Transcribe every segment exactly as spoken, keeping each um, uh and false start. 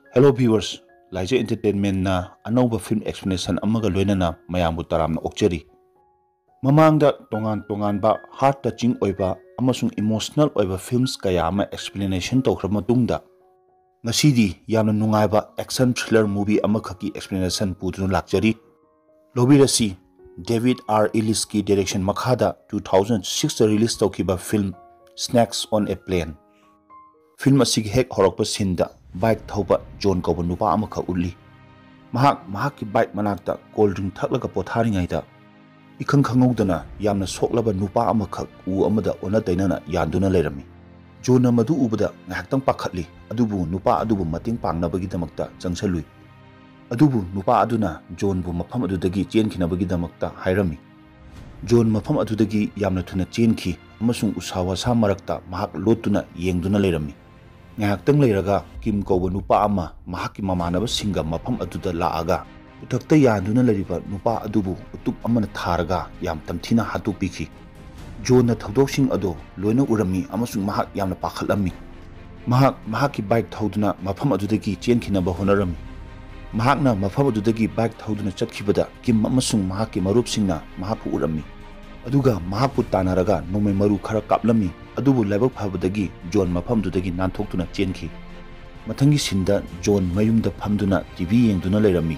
Hello viewers, Laija Entertainment na anauba film explanation amaga loinana mayambu taramna okchari. Mamangda tongan tongan ba heart touching oiba amasung emotional oiba films kaya ama explanation tawkrama tungda. Ngasidi yamna nungaiba action thriller movie amakhaki explanation puduna lakjari. Lobirasi David R. Ellis ki direction makhada two thousand six release tawkiba film Snacks on a Plane. Film asig hek horokpa sinda bike thauba John kauba nupa amaka ulli. Mahak mahaki bike manakta cold drink thaklaga potharingaida ikhang khangudana yamna soklaba nupa amaka u amada ona tainana yanduna leirami. John amadu ubada ngahaktang pakhatli adubu nupa adubu mating pangnabagi damakta changsalui. Adubu nupa aduna John bu mafam adudagi chenkhinabagi damakta hairami. John mafam adudagi yamna thuna chenkhi amasung usawa sa marakta mahak lotuna yengduna leirami. Ngahaktang leiraga Kim kauba nupa ama mahaki mamanaba singa mafam aduda laaga utakta yanduna leriba nupa adubu utup amana tharaga yam tamthina hatu pikhi. John na thodok sing ado loina urami amasung mahak yamna pakhalami. Mahak mahaki bike thoduna mafam adudagi chenkhinaba honarami. Mahakna mafam adudagi bike thoduna chatkhibada Kim amasung mahaki marup singna mahakpu urami. Aduga mahakpu tanaraga nomai maru khara kaplami adubu laibak phabadagi John mafamdudagi nanthokduna chenkhi. Mathangi sinda John mayumda phamduna T V yengduna leirami.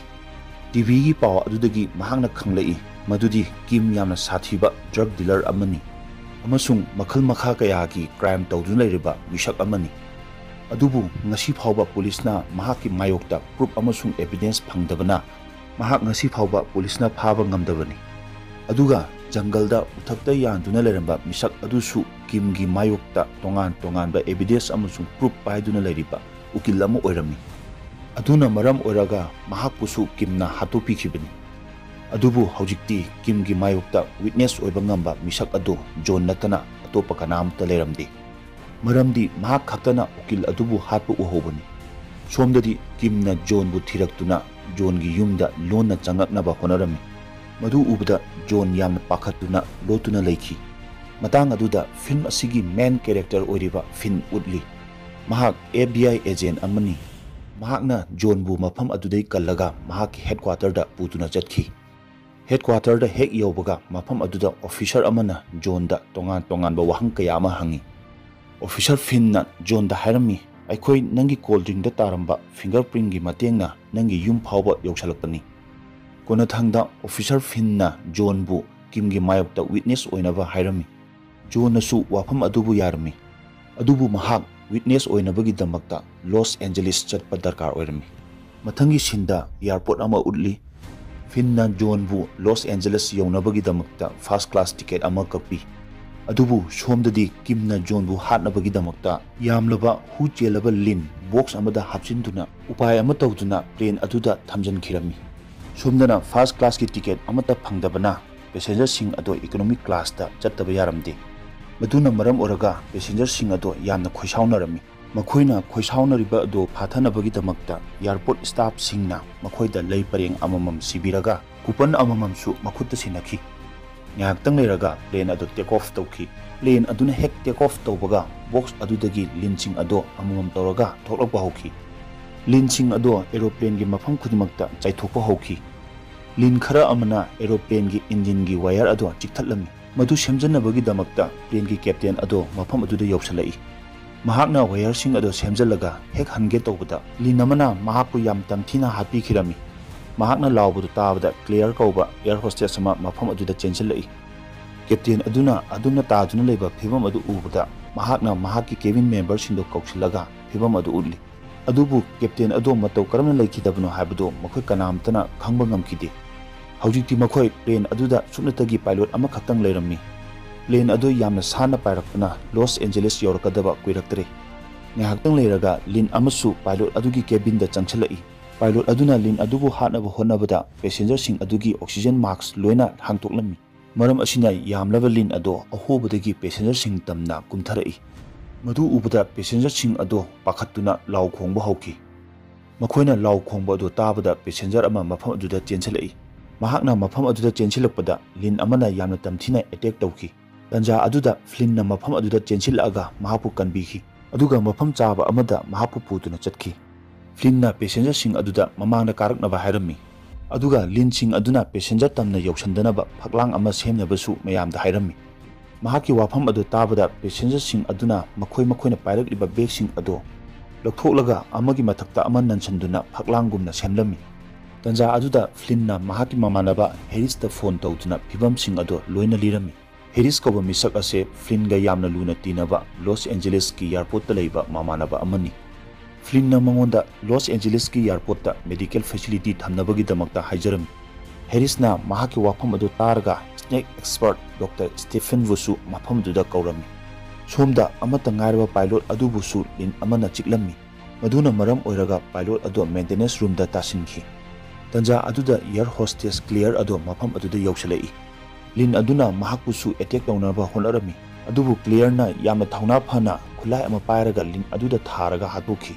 T V gi paw adudagi mahakna khanglai madudi Kim yamna sathiba drug dealer amani amasung makhal makha kaya gi crime tawduna leiriba mishak amani. Adubu ngasi phawba police na mahaki mayokta proof amasung evidence phangdabana mahak ngasi phawba police na phaba ngamdabani. Aduga Jangalda uthakta yanduna leramba misak adusu Kim gi mayokta tongan tongan ba evidence amasung proof paiduna leriba ukil ama oirami. Aduna maram oiraga mahakpusu Kimna hatopi khibani. Adubu haujikti Kim gi mayokta witness oiba ngamba misak ado John natana atopa kanamta leramdi. Maramdi mahak khaktana ukil adubu hatpu uhobani. Somdadi Kimna John bu thiraktuna John gi yumda lonna changaknaba honarami. Madu ubada John yamna pakhatuna lotuna leikhi. Matang aduda film asigi main character oiriba Finn Woodley. Mahak F B I agent amani. Mahakna John bu mafam adudai kallaga mahaki headquarter da putuna chatki. Headquarter da hek yawbaga mafam aduda officer amana John da tongan tongan ba wahang kaya ama hangi. Officer Finn na John da hairami aikoi nangi cold drink da taramba fingerprint gi matengna nangi yum phawba yawsalakpani. Kona thangda officer Finn na John bu Kim gi mayokta witness oinaba hairami. John nasu wafam adubu yarami. Adubu mahak witness oinabagi damakta Los Angeles chatpa darkar oirami. Mathangi sinda airport ama udli. Finn na John bu Los Angeles yawnabagi damakta first class ticket ama kakpi. Adubu somdadi Kim na John bu hatnabagi damakta yamlaba hu chelaba lin box amada hapchinduna upay ama tawduna plane aduda thamjan khirami. Somdana first class ki ticket amata phangdabana passenger sing ado economic class ta chattaba yaramdi. Maduna maram oraga passenger sing ado yamna khoisaunarami. Makhoina khoisaunariba ado phathanabagi damakta airport staff singna makhoida lei pareng amamam sibiraga coupon amamam su makhutta sinakhi. Ngaktang leiraga plane ado take off tawki. Plane aduna hek take off tawbaga box adudagi linching ado amamam tawraga thoklakpa hawki. Linsing ado aeroplane gi mafam khudimakta chaithokpa hawki. Lin khara amana aeroplane gi engine gi wire ado chikthatlami. Madu semjanabagi damakta plane gi captain ado mafam aduda yawsalai. Mahakna wire sing ado semjalaga hek hange tawbada lin amana mahakpu yam tamthina hapi khirami. Mahakna lawbudu tabada clear kauba air hostess ama mafam aduda chensilai. Captain aduna aduna taduna leba phibam adu ubada mahakna mahaki cabin member sindo kausilaga phibam adu udli. Adubu captain ado matau karamna laikidabno haibado makhoi kanamtana khangba ngamkide. Haujikti makhoi plane aduda suknatagi pilot ama khaktang leirami. Plane ado yamna sana pairakpana Los Angeles yorakadaba kuiraktare. Ngahaktang leiraga lin amasu pilot adugi cabin da changchalai. Pilot aduna lin adubu hatnaba honabada passenger sing adugi oxygen mask loina hangtoklami. Maram asina yamlaba lin ado ahobadagi passenger sing tamna kumtharai. Madu ubada passenger sing ado pakhatuna law khongba hawki. Makhoina law khongba ado tabada passenger ama mafam aduda chensilai. Mahakna mafam aduda chensilakpada lin amana yamna tamthina attack tawki. Tanja aduda Flynn na mafam aduda chensilaga mahapu kanbikhi. Aduga mafam chaba amada mahapu putuna chatkhi. Flynnna passengerꯁꯤꯡ ꯑꯗꯨꯗ ꯃꯃꯥꯡꯗ ꯀꯥꯔꯛꯅꯕ ꯍꯥꯏꯔꯝꯃꯤ ꯑꯗꯨꯒ ꯂꯤꯟꯁꯤꯡ ꯑꯗꯨꯅ passenger ꯇꯝꯅ ꯌꯧꯁꯟꯗꯅꯕ ꯐꯛꯂꯥꯡ ꯑꯃ ꯁꯦꯝꯅꯕꯁꯨ ꯃꯌꯥꯝꯗ ꯍꯥꯏꯔꯝꯃꯤ ꯃꯍꯥꯛꯀꯤ ꯋꯥꯐꯝ ꯑꯗꯨ ꯇꯥꯕꯗ passengerꯁꯤꯡ ꯑꯗꯨꯅ ꯃꯈꯣꯏ ꯃꯈꯣꯏꯅ ꯄꯥꯏꯔꯛꯂꯤꯕ ꯕꯦꯒꯁꯤꯡ ꯑꯗꯨ ꯂꯧꯊꯣꯛꯂꯒ ꯑꯃꯒꯤ ꯃꯊꯛꯇ ꯑꯃ ꯅꯟꯁꯟꯗꯨꯅ ꯐꯛꯂꯥꯡꯒꯨꯝꯅ ꯁꯦꯝꯂꯝꯃꯤ ꯇꯟꯖꯥ ꯑꯗꯨꯗ ꯐ꯭ꯂꯤꯟꯅ ꯃꯍꯥꯛꯀꯤ ꯃꯃꯥꯟꯅꯕ ꯍꯦꯔꯤꯁꯇ ꯐꯣꯟ ꯇꯧꯗꯨꯅ ꯐꯤꯚꯝꯁꯤꯡ ꯑꯗꯨ ꯂꯣꯏꯅ ꯂꯤꯔꯝꯃꯤ ꯍꯦꯔꯤꯁ ꯀꯧꯕ ꯃꯤꯁꯛ ꯑꯁꯤ ꯐ꯭ꯂꯤꯟꯒ ꯌꯥꯝꯅ ꯂꯨꯅ ꯇꯤꯟꯅꯕ ꯂꯣꯁ ꯑꯦꯟꯖꯦꯂꯤꯁꯀꯤ ꯏꯌꯥꯔꯄꯣꯔꯠꯇ ꯂꯩꯕ ꯃꯃꯥꯟꯅꯕ ꯑꯃꯅꯤ ꯐ꯭ꯂꯤꯟꯅ ꯃꯉꯣꯟꯗ ꯂꯣꯁ ꯑꯦꯟꯖꯦꯂꯤꯁꯀꯤ ꯏꯌꯥꯔꯄꯣꯔꯠꯇ ꯃꯦꯗꯤꯀꯦꯜ ꯐꯦꯁꯤꯂꯤꯇꯤ ꯊꯝꯅꯕꯒꯤꯗꯃꯛꯇ ꯍꯥꯏꯖꯔꯝꯃꯤ ꯍꯦꯔꯤꯁꯅ ꯃꯍꯥꯛꯀꯤ ꯋꯥꯐꯝ ꯑꯗꯨ ꯇꯥꯔꯒ ꯁ꯭ꯅꯦꯛ ꯑꯦꯛꯁꯄꯔꯠ ꯗꯣꯛꯇꯔ ꯁ꯭ꯇꯤꯐꯦꯟꯕꯨꯁꯨ ꯃꯐꯝꯗꯨꯗ ꯀꯧꯔꯝꯃꯤ ꯁꯣꯝꯗ ꯑꯃꯠꯇ ꯉꯥꯏꯔꯕ ꯄꯥꯏꯂꯣꯠ ꯑꯗꯨꯕꯨꯁꯨ ꯂꯤꯟ ꯑꯃꯅ ꯆꯤꯛꯂꯝꯃꯤ ꯃꯗꯨꯅ ꯃꯔꯝ ꯑꯣꯏꯔꯒ ꯄꯥꯏꯂꯣꯠ ꯑꯗꯨ ꯃꯦꯟꯇꯦꯅꯦꯟꯁ ꯔꯨꯝꯗ ꯇꯥꯁꯤꯟꯈꯤ ꯇꯟꯖꯥ ꯑꯗꯨꯗ ꯏꯌꯔ ꯍꯣꯁꯇꯦꯁ ꯀ꯭ꯂꯤꯌꯔ ꯑꯗꯨ ꯃꯐꯝ ꯑꯗꯨꯗ ꯌꯧꯁꯤꯜꯂꯛꯏ ꯂꯤꯟ ꯑꯗꯨꯅ ꯃꯍꯥꯛꯄꯨꯁꯨ ꯑꯦꯇꯦꯛ ꯇꯧꯅꯕ ꯍꯣꯠꯅꯔꯝꯃꯤ ꯑꯗꯨꯕꯨ ꯀ꯭ꯂꯤꯌꯔꯅ ꯌꯥꯝꯅ ꯊꯧꯅꯥ ꯐꯅ ꯈꯨꯠꯂꯥꯏ ꯑꯃ ꯄꯥꯏꯔꯒ ꯂꯤꯟ ꯑꯗꯨꯗ ꯊꯥꯔꯒ ꯍꯥꯠꯇꯣꯛꯈꯤ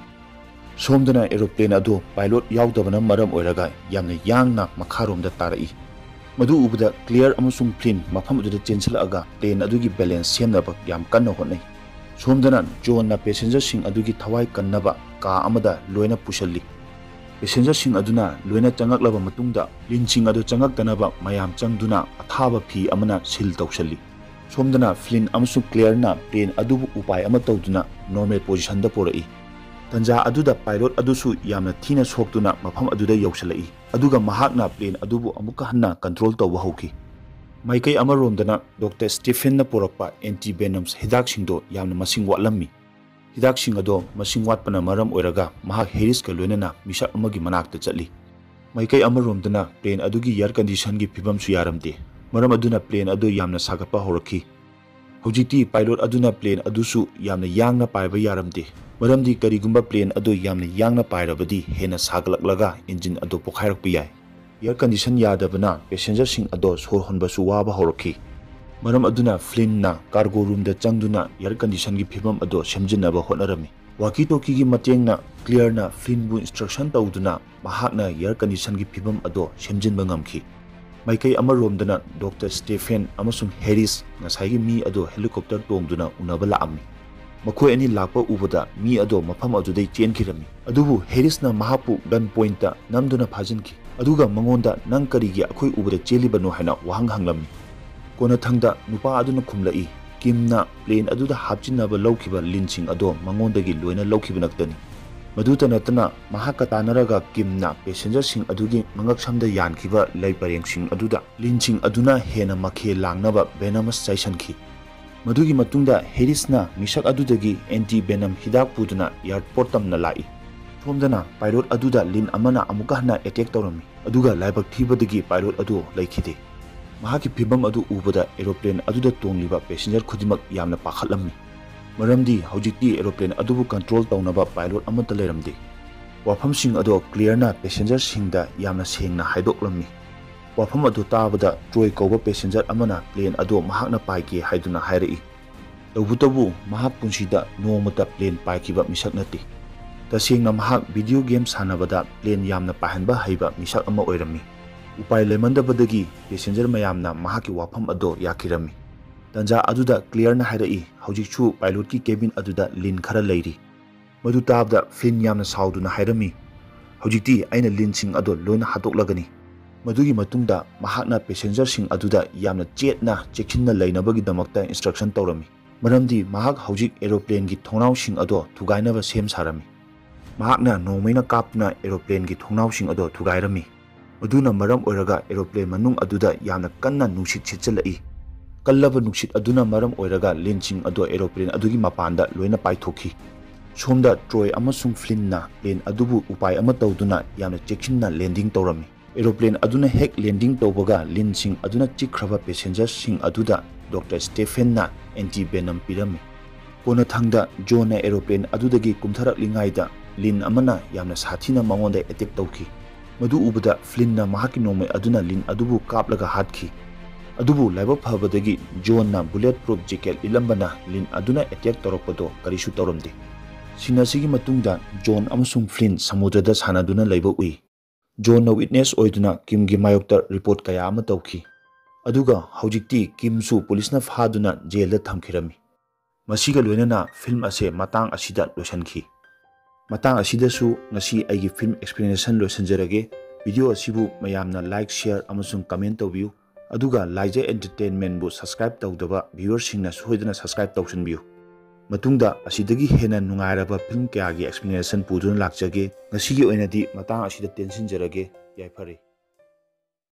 ꯁꯣꯝꯗꯅ ꯑꯦꯔꯣꯄ꯭ꯂꯦꯟ ꯑꯗꯨ ꯄꯥꯏꯂꯣꯠ ꯌꯥꯎꯗꯕꯅ ꯃꯔꯝ ꯑꯣꯏꯔꯒ ꯌꯥꯝꯅ ꯌꯥꯡꯅ ꯃꯈꯥꯔꯣꯝꯗ ꯇꯥꯔꯛꯏ ꯃꯗꯨ ꯎꯕꯗ ꯀ꯭ꯂꯤꯌꯔ ꯑꯃꯁꯨꯡ ꯐ꯭ꯂꯤꯟ ꯃꯐꯝ ꯑꯗꯨꯗ ꯆꯦꯟꯁꯤꯜꯂꯛꯑꯒ ꯄ꯭ꯂꯦꯟ ꯑꯗꯨꯒꯤ ꯕꯦꯂꯦꯟꯁ ꯁꯦꯝꯅꯕ ꯌꯥꯝ ꯀꯟꯅ ꯍꯣꯠꯅꯩ ꯁꯣꯝꯗꯅ ꯖꯣꯟꯅ ꯄꯦꯁꯦꯟꯖꯔꯁꯤꯡ ꯑꯗꯨꯒꯤ ꯊꯋꯥꯏ ꯀꯟꯅꯕ ꯀꯥ ꯑꯃꯗ ꯂꯣꯏꯅ ꯄꯨꯁꯜꯂꯤ ꯄꯦꯁꯦꯟꯖꯔꯁꯤꯡ ꯑꯗꯨꯅ ꯂꯣꯏꯅ ꯆꯪꯉꯛꯂꯕ ꯃꯇꯨꯡꯗ ꯂꯤꯟꯁꯤꯡ ꯑꯗꯨ ꯆꯪꯉꯛꯇꯅꯕ ꯃꯌꯥꯝ ꯆꯪꯗꯨꯅ ꯑꯊꯥꯕ ꯐꯤ ꯑꯃꯅ ꯁꯤꯜ ꯇꯧꯁꯜꯂꯤ ꯁꯣꯝꯗꯅ ꯐ꯭ꯂꯤꯟ ꯑꯃꯁꯨꯡ ꯀ꯭ꯂꯤꯌꯔꯅ ꯄ꯭ꯂꯦꯟ ꯑꯗꯨꯕꯨ ꯎꯄꯥꯏ ꯑꯃ ꯇꯧꯗꯨꯅ ꯅꯣꯔꯃꯦꯜ ꯄꯣꯖꯤꯁꯟꯗ ꯄꯨꯔꯛꯏ ꯇꯟꯖꯥ ꯑꯗꯨꯗ ꯄꯥꯏꯂꯣꯠ ꯑꯗꯨꯁꯨ ꯌꯥꯝꯅ ꯊꯤꯅ ꯁꯣꯛꯇꯨꯅ ꯃꯐꯝ ꯑꯗꯨꯗ ꯌꯧꯁꯤꯜꯂꯛꯏ ꯑꯗꯨꯒ ꯃꯍꯥꯛꯅ ꯄ꯭ꯂꯦꯟ ꯑꯗꯨꯕꯨ ꯑꯃꯨꯛꯀ ꯍꯟꯅ ꯀꯟꯇ꯭ꯔꯣꯜ ꯇꯧꯕ ꯍꯧꯈꯤ ꯃꯥꯏꯀꯩ ꯑꯃꯔꯣꯝꯗꯅ ꯗꯣꯛꯇꯔ ꯁ꯭ꯇꯤꯐꯦꯟꯅ ꯄꯨꯔꯛꯄ ꯑꯦꯟꯇꯤꯚꯦꯅꯝꯁ ꯍꯤꯗꯥꯛꯁꯤꯡꯗꯣ ꯌꯥꯝꯅ ꯃꯁꯤꯡ ꯋꯥꯠꯂꯝꯃꯤ ꯍꯤꯗꯥꯛꯁꯤꯡ ꯑꯗꯣ ꯃꯁꯤꯡ ꯋꯥꯠꯄꯅ ꯃꯔꯝ ꯑꯣꯏꯔꯒ ꯃꯍꯥꯛ ꯍꯦꯔꯤꯁꯀ ꯂꯣꯏꯅꯅ ꯃꯤꯁꯛ ꯑꯃꯒꯤ ꯃꯅꯥꯛꯇ ꯆꯠꯂꯤ ꯃꯥꯏꯀꯩ ꯑꯃꯔꯣꯝꯗꯅ ꯄ꯭ꯂꯦꯟ ꯑꯗꯨꯒꯤ ꯏꯌꯔ ꯀꯟꯗꯤꯁꯟꯒꯤ ꯐꯤꯕꯝꯁꯨ ꯌꯥꯔꯝꯗꯦ ꯃꯔꯝ ꯑꯗꯨꯅ ꯄ꯭ꯂꯦꯟ ꯑꯗꯨ ꯌꯥꯝꯅ ꯁꯥꯒꯠꯄ ꯍꯧꯔꯛꯈꯤ ꯍꯧꯖꯤꯛꯇꯤ ꯄꯥꯏꯂꯣꯠ ꯑꯗꯨꯅ ꯄ꯭ꯂꯦꯟ ꯑꯗꯨꯁꯨ ꯌꯥꯝꯅ ꯌꯥꯡꯅ ꯄꯥꯏꯕ ꯌꯥꯔꯝꯗꯦ ꯃꯔꯝꯗꯤ ꯀꯔꯤꯒꯨꯝꯕ ꯄ꯭ꯂꯦꯟ ꯑꯗꯨ ꯌꯥꯝꯅ ꯌꯥꯡꯅ ꯄꯥꯏꯔꯕꯗꯤ ꯍꯦꯟꯅ ꯁꯥꯒꯠꯂꯛꯂꯒ ꯏꯟꯖꯤꯟ ꯑꯗꯨ ꯄꯣꯈꯥꯏꯔꯛꯄ ꯌꯥꯏ ꯏꯌꯔ ꯀꯟꯗꯤꯁꯟ ꯌꯥꯗꯕꯅ ꯄꯦꯁꯦꯟꯖꯔꯁꯤꯡ ꯑꯗꯣ ꯁꯣꯔ ꯍꯣꯟꯕꯁꯨ ꯋꯥꯕ ꯍꯧꯔꯛꯈꯤ ꯃꯔꯝ ꯑꯗꯨꯅ ꯐ꯭ꯂꯤꯟꯅ ꯀꯥꯔꯒꯣ ꯔꯨꯝꯗ ꯆꯪꯗꯨꯅ ꯏꯌꯔ ꯀꯟꯗꯤꯁꯟꯒꯤ ꯐꯤꯕꯝ ꯑꯗꯨ ꯁꯦꯝꯖꯤꯟꯅꯕ ꯍꯣꯠꯅꯔꯝꯃꯤ ꯋꯥꯀꯤ ꯇꯣꯀꯤꯒꯤ ꯃꯇꯦꯡꯅ ꯀ꯭ꯂꯤꯌꯔꯅ ꯐ꯭ꯂꯤꯟꯕꯨ ꯏꯟꯁꯇ꯭ꯔꯛꯁꯟ ꯇꯧꯗꯨꯅ ꯃꯍꯥꯛꯅ ꯏꯌꯔ ꯀꯟꯗꯤꯁꯟꯒꯤ ꯐꯤꯕꯝ ꯑꯗꯨ ꯁꯦꯝꯖꯤꯟꯕ ꯉꯝꯈꯤ ꯃꯥꯏꯀꯩ ꯑꯃꯔꯣꯝꯗꯅ ꯗꯣꯛꯇꯔ ꯁ꯭ꯇꯦꯐꯦꯟ ꯑꯃꯁꯨꯡ ꯍꯦꯔꯤꯁ ꯉꯁꯥꯏꯒꯤ ꯃꯤ ꯑꯗꯨ ꯍꯦꯂꯤꯀꯣꯞꯇꯔ ꯇꯣꯡꯗꯨꯅ ꯎꯅꯕ ꯂꯥꯛꯑꯝꯃꯤ ꯃꯈꯣꯏ ꯑꯅꯤ ꯂꯥꯛꯄ ꯎꯕꯗ ꯃꯤ ꯑꯗꯨ ꯃꯐꯝ ꯑꯗꯨꯗꯩ ꯆꯦꯟꯈꯤꯔꯝꯃꯤ ꯑꯗꯨꯕꯨ ꯍꯦꯔꯤꯁꯅ ꯃꯍꯥꯛꯄꯨ ꯒꯟ ꯄꯣꯏꯟꯠꯇ ꯅꯝꯗꯨꯅ ꯐꯥꯖꯤꯟꯈꯤ ꯑꯗꯨꯒ ꯃꯉꯣꯟꯗ ꯅꯪ ꯀꯔꯤꯒꯤ ꯑꯩꯈꯣꯏ ꯎꯕꯗ ꯆꯦꯜꯂꯤꯕꯅꯣ ꯍꯥꯏꯅ ꯋꯥꯍꯪ ꯍꯪꯂꯝꯃꯤ ꯀꯣꯟꯅꯊꯪꯗ ꯅꯨꯄꯥ ꯑꯗꯨꯅ ꯈꯨꯝꯂꯛꯏ ꯀꯤꯝꯅ ꯄ꯭ꯂꯦꯟ ꯑꯗꯨꯗ ꯍꯥꯞꯆꯤꯟꯅꯕ ꯂꯧꯈꯤꯕ ꯂꯤꯟꯁꯤꯡ ꯑꯗꯣ ꯃꯉꯣꯟꯗꯒꯤ ꯂꯣꯏꯅ ꯂꯧꯈꯤꯕꯅꯛꯇꯅꯤ ꯃꯗꯨꯇ ꯅꯠꯇꯅ ꯃꯍꯥꯛꯀ ꯇꯥꯟꯅꯔꯒ ꯀꯤꯝꯅ ꯄꯦꯁꯦꯟꯖꯔꯁꯤꯡ ꯑꯗꯨꯒꯤ ꯃꯉꯛꯁꯝꯗ ꯌꯥꯟꯈꯤꯕ ꯂꯩ ꯄꯔꯦꯡꯁꯤꯡ ꯑꯗꯨꯗ ꯂꯤꯟꯁꯤꯡ ꯑꯗꯨꯅ ꯍꯦꯟꯅ ꯃꯈꯦꯜ ꯂꯥꯡꯅꯕ ꯚꯦꯅꯃꯁ ꯆꯥꯏꯁꯟꯈꯤ ꯃꯗꯨꯒꯤ ꯃꯇꯨꯡꯗ ꯍꯦꯔꯤꯁꯅ ꯃꯤꯁꯛ ꯑꯗꯨꯗꯒꯤ ꯑꯦꯟꯇꯤ ꯚꯦꯅꯝ ꯍꯤꯗꯥꯛ ꯄꯨꯗꯨꯅ ꯏꯌꯥꯔꯄꯣꯔꯠ ꯇꯝꯅ ꯂꯥꯛꯏ ꯁꯣꯝꯗꯅ ꯄꯥꯏꯂꯣꯠ ꯑꯗꯨꯗ ꯂꯤꯟ ꯑꯃꯅ ꯑꯃꯨꯛꯀ ꯍꯟꯅ ꯑꯦꯇꯦꯛ ꯇꯧꯔꯝꯃꯤ ꯑꯗꯨꯒ ꯂꯥꯏꯕꯛ ꯊꯤꯕꯗꯒꯤ ꯄꯥꯏꯂꯣꯠ ꯑꯗꯨ ꯂꯩꯈꯤꯗꯦ ꯃꯍꯥꯛꯀꯤ ꯐꯤꯕꯝ ꯑꯗꯨ ꯎꯕꯗ ꯑꯦꯔꯣꯄ꯭ꯂꯦꯟ ꯑꯗꯨꯗ ꯇꯣꯡꯂꯤꯕ ꯄꯦꯁꯦꯟꯖꯔ ꯈꯨꯗꯤꯡꯃꯛ ꯌꯥꯝꯅ ꯄꯥꯈꯠꯂꯝꯃꯤ ꯃꯔꯝꯗꯤ ꯍꯧꯖꯤꯛꯇꯤ ꯑꯦꯔꯣꯄ꯭ꯂꯦꯟ ꯑꯗꯨꯕꯨ ꯀꯟꯇ꯭ꯔꯣꯜ ꯇꯧꯅꯕ ꯄꯥꯏꯂꯣꯠ ꯑꯃꯠꯇ ꯂꯩꯔꯝꯗꯦ ꯋꯥꯐꯝꯁꯤꯡ ꯑꯗꯨ ꯀ꯭ꯂꯤꯌꯔꯅ ꯄꯦꯁꯦꯟꯖꯔꯁꯤꯡꯗ ꯌꯥꯝꯅ ꯁꯦꯡꯅ ꯍꯥꯏꯗꯣꯛꯂꯝꯃꯤ ꯋꯥꯐꯝ ꯑꯗꯨ ꯇꯥꯕꯗ ꯇ꯭ꯔꯣꯏ ꯀꯧꯕ ꯄꯦꯁꯦꯟꯖꯔ ꯑꯃꯅ ꯄ꯭ꯂꯦꯟ ꯑꯗꯨ ꯃꯍꯥꯛꯅ ꯄꯥꯏꯒꯦ ꯍꯥꯏꯗꯨꯅ ꯍꯥꯏꯔꯛꯏ ꯇꯧꯕꯇꯕꯨ ꯃꯍꯥꯛ ꯄꯨꯟꯁꯤꯗ ꯅꯣꯡꯃꯇ ꯄ꯭ꯂꯦꯟ ꯄꯥꯏꯈꯤꯕ ꯃꯤꯁꯛ ꯅꯠꯇꯦ ꯇꯁꯦꯡꯅ ꯃꯍꯥꯛ ꯚꯤꯗꯤꯑꯣ ꯒꯦꯝ ꯁꯥꯟꯅꯕꯗ ꯄ꯭ꯂꯦꯟ ꯌꯥꯝꯅ ꯄꯥꯏꯍꯟꯕ ꯍꯩꯕ ꯃꯤꯁꯛ ꯑꯃ ꯑꯣꯏꯔꯝꯃꯤ ꯎꯄꯥꯏ ꯂꯩꯃꯟꯗꯕꯗꯒꯤ ꯄꯦꯁꯦꯟꯖꯔ ꯃꯌꯥꯝꯅ ꯃꯍꯥꯛꯀꯤ ꯋꯥꯐꯝ ꯑꯗꯨ ꯌꯥꯈꯤꯔꯝꯃꯤ ꯇꯟꯖꯥ ꯑꯗꯨꯗ ꯀ꯭ꯂꯤꯌꯔꯅ ꯍꯥꯏꯔꯛꯏ ꯍꯧꯖꯤꯛꯁꯨ ꯄꯥꯏꯂꯣꯠꯀꯤ ꯀꯦꯕꯤꯟ ꯑꯗꯨꯗ ꯂꯤꯟ ꯈꯔ ꯂꯩꯔꯤ ꯃꯗꯨ ꯇꯥꯕꯗ ꯐ꯭ꯂꯤꯟ ꯌꯥꯝꯅ ꯁꯥꯎꯗꯨꯅ ꯍꯥꯏꯔꯝꯃꯤ ꯍꯧꯖꯤꯛꯇꯤ ꯑꯩꯅ ꯂꯤꯟꯁꯤꯡ ꯑꯗꯨ ꯂꯣꯏꯅ ꯍꯥꯠꯇꯣꯛꯂꯒꯅꯤ ꯃꯗꯨꯒꯤ ꯃꯇꯨꯡꯗ ꯃꯍꯥꯛꯅ ꯄꯦꯁꯦꯟꯖꯔꯁꯤꯡ ꯑꯗꯨꯗ ꯌꯥꯝꯅ ꯆꯦꯠꯅ ꯆꯦꯛꯁꯤꯟꯅ ꯂꯩꯅꯕꯒꯤꯗꯃꯛꯇ ꯏꯟꯁꯇ꯭ꯔꯛꯁꯟ ꯇꯧꯔꯝꯃꯤ ꯃꯔꯝꯗꯤ ꯃꯍꯥꯛ ꯍꯧꯖꯤꯛ ꯑꯦꯔꯣꯄ꯭ꯂꯦꯟꯒꯤ ꯊꯣꯡꯅꯥꯎꯁꯤꯡ ꯑꯗꯨ ꯊꯨꯒꯥꯏꯅꯕ ꯁꯦꯝ ꯁꯥꯔꯝꯃꯤ ꯃꯍꯥꯛꯅ ꯅꯣꯡꯃꯩꯅ ꯀꯥꯞꯇꯨꯅ ꯑꯦꯔꯣꯄ꯭ꯂꯦꯟꯒꯤ ꯊꯣꯡꯅꯥꯎꯁꯤꯡ ꯑꯗꯨ ꯊꯨꯒꯥꯏꯔꯝꯃꯤ ꯃꯗꯨꯅ ꯃꯔꯝ ꯑꯣꯏꯔꯒ ꯑꯦꯔꯣꯄ꯭ꯂꯦꯟ ꯃꯅꯨꯡ ꯑꯗꯨꯗ ꯌꯥꯝꯅ ꯀꯟꯅ ꯅꯨꯡꯁꯤꯠ ꯁꯤꯠꯆꯜꯂꯛꯏ ꯀꯜꯂꯕ ꯅꯨꯡꯁꯤꯠ ꯑꯗꯨꯅ ꯃꯔꯝ ꯑꯣꯏꯔꯒ ꯂꯤꯟꯁꯤꯡ ꯑꯗꯨ ꯑꯦꯔꯣꯄ꯭ꯂꯦꯟ ꯑꯗꯨꯒꯤ ꯃꯄꯥꯟꯗ ꯂꯣꯏꯅ ꯄꯥꯏꯊꯣꯛꯈꯤ ꯁꯣꯝꯗ ꯇ꯭ꯔꯣꯏ ꯑꯃꯁꯨꯡ ꯐ꯭ꯂꯤꯟꯅ ꯄ꯭ꯂꯦꯟ ꯑꯗꯨꯕꯨ ꯎꯄꯥꯏ ꯑꯃ ꯇꯧꯗꯨꯅ ꯌꯥꯝꯅ ꯆꯦꯛꯁꯤꯟꯅ ꯂꯦꯟꯗꯤꯡ ꯇꯧꯔꯝꯃꯤ ꯑꯦꯔꯣꯄ꯭ꯂꯦꯟ ꯑꯗꯨꯅ ꯍꯦꯛ ꯂꯦꯟꯗꯤꯡ ꯇꯧꯕꯒ ꯂꯤꯟꯁꯤꯡ ꯑꯗꯨꯅ ꯆꯤꯛꯈ꯭ꯔꯕ ꯄꯦꯁꯦꯟꯖꯔꯁꯤꯡ ꯑꯗꯨꯗ ꯗꯣꯛꯇꯔ ꯁ꯭ꯇꯦꯐꯦꯟꯅ ꯑꯦꯟꯇꯤꯚꯦꯅꯝ ꯄꯤꯔꯝꯃꯤ ꯀꯣꯟꯅꯊꯪꯗ ꯖꯣꯟꯅ ꯑꯦꯔꯣꯄ꯭ꯂꯦꯟ ꯑꯗꯨꯗꯒꯤ ꯀꯨꯝꯊꯔꯛꯂꯤꯉꯩꯗ ꯂꯤꯟ ꯑꯃꯅ ꯌꯥꯝꯅ ꯁꯥꯊꯤꯅ ꯃꯉꯣꯟꯗ ꯑꯦꯇꯦꯛ ꯇꯧꯈꯤ ꯃꯗꯨ ꯎꯕꯗ ꯐ꯭ꯂꯤꯟꯅ ꯃꯍꯥꯛꯀꯤ ꯅꯣꯡꯃꯩ ꯑꯗꯨꯅ ꯂꯤꯟ ꯑꯗꯨꯕꯨ ꯀꯥꯞꯂꯒ ꯍꯥꯠꯈꯤ ꯑꯗꯨꯕꯨ ꯂꯥꯏꯕꯛ ꯐꯕꯗꯒꯤ ꯖꯣꯟꯅ ꯕꯨꯂꯦꯠ ꯄ꯭ꯔꯨꯐ ꯖꯦꯀꯦꯠ ꯂꯤꯠꯂꯝꯕꯅ ꯂꯤꯟ ꯑꯗꯨꯅ ꯑꯦꯇꯦꯛ ꯇꯧꯔꯛꯄꯗꯣ ꯀꯔꯤꯁꯨ ꯇꯧꯔꯝꯗꯦ ꯁꯤꯟ ꯑꯁꯤꯒꯤ ꯃꯇꯨꯡꯗ ꯖꯣꯟ ꯑꯃꯁꯨꯡ ꯐ꯭ꯂꯤꯟ ꯁꯃꯨꯗ꯭ꯔꯗ ꯁꯥꯟꯅꯗꯨꯅ ꯂꯩꯕ ꯎꯏ ꯖꯣꯟꯅ ꯋꯤꯠꯅꯦꯁ ꯑꯣꯏꯗꯨꯅ ꯀꯤꯝꯒꯤ ꯃꯥꯌꯣꯛꯇ ꯔꯤꯄꯣꯔꯠ ꯀꯌꯥ ꯑꯃ ꯇꯧꯈꯤ ꯑꯗꯨꯒ ꯍꯧꯖꯤꯛꯇꯤ ꯀꯤꯝꯁꯨ ꯄꯨꯂꯤꯁꯅ ꯐꯥꯗꯨꯅ ꯖꯦꯜꯗ ꯊꯝꯈꯤꯔꯝꯃꯤ ꯃꯁꯤꯒ ꯂꯣꯏꯅꯅ ꯐꯤꯜꯝ ꯑꯁꯤ ꯃꯇꯥꯡ ꯑꯁꯤꯗ ꯂꯣꯏꯁꯤꯟꯈꯤ matang asidasu ngasi aigi film explanation loisanjarage video asibu mayamna like share amasung comment tawbiu aduga laija entertainment bu subscribe tawdaba viewers singna soidana subscribe tawsanbiu matungda asidagi hena nungairaba film kya gi explanation pudun lakjage ngasi gi oinadi matang asida tension jarage yai phari